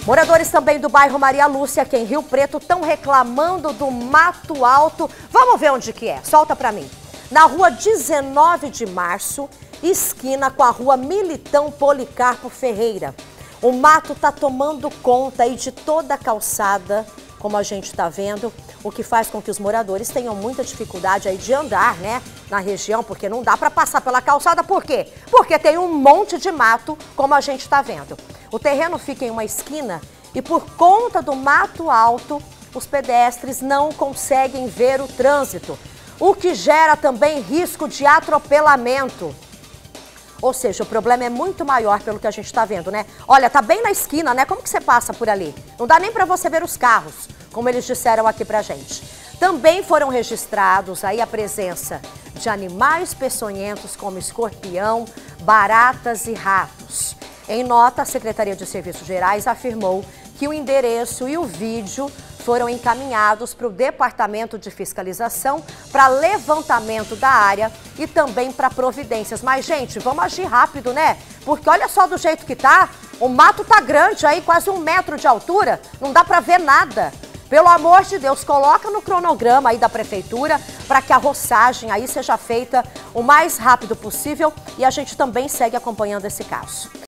Moradores também do bairro Maria Lúcia, aqui em Rio Preto, estão reclamando do mato alto. Vamos ver onde que é. Solta pra mim. Na rua 19 de março, esquina com a rua Militão Policarpo Ferreira. O mato tá tomando conta aí de toda a calçada, como a gente tá vendo, o que faz com que os moradores tenham muita dificuldade aí de andar, né, na região, porque não dá para passar pela calçada. Por quê? Porque tem um monte de mato, como a gente tá vendo. O terreno fica em uma esquina e por conta do mato alto, os pedestres não conseguem ver o trânsito, o que gera também risco de atropelamento. Ou seja, o problema é muito maior pelo que a gente está vendo, né? Olha, tá bem na esquina, né? Como que você passa por ali? Não dá nem para você ver os carros, como eles disseram aqui pra gente. Também foram registrados aí a presença de animais peçonhentos como escorpião, baratas e ratos. Em nota, a Secretaria de Serviços Gerais afirmou que o endereço e o vídeo foram encaminhados para o Departamento de Fiscalização para levantamento da área e também para providências. Mas, gente, vamos agir rápido, né? Porque olha só do jeito que tá, o mato tá grande aí, quase 1 metro de altura, não dá para ver nada. Pelo amor de Deus, coloca no cronograma aí da Prefeitura para que a roçagem aí seja feita o mais rápido possível e a gente também segue acompanhando esse caso.